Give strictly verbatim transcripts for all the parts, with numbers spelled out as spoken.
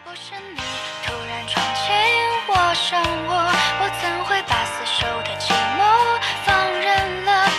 不是你突然闯进我生活，我怎会把死守的寂寞放任了？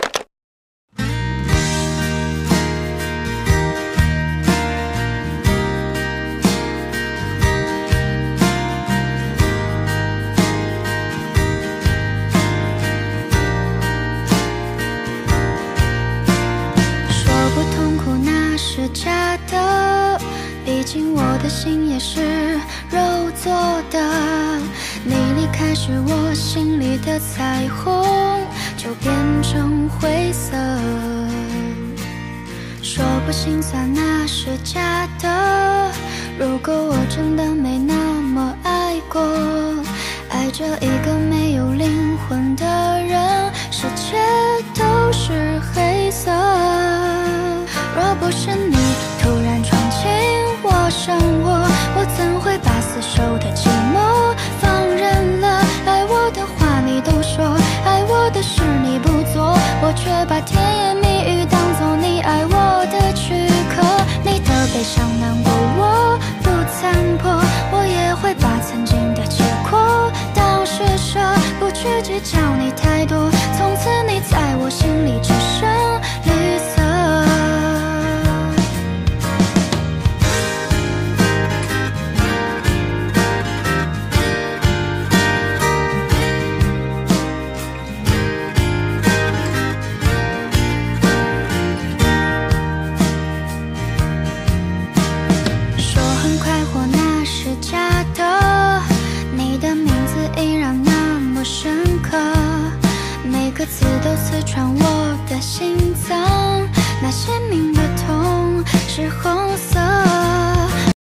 说不痛苦那是假的，毕竟我的心也是肉做的。你离开时，我心里的彩虹就变成灰色。说不心酸那是假的，如果我真的没那么爱过，爱着一个没有灵魂的人，世界都是黑色。若不是你突然闯进我生活，我怎会把死守的寂寞放任了？爱我的话你都说，爱我的事你不做，我却把甜言蜜语当作你爱我的躯壳。你的悲伤难过我不残破，我也会把曾经的结果当施舍，不去计较你太多，从此你在我心里只剩绿色。每个字都刺穿我的心脏，那鲜明的痛是红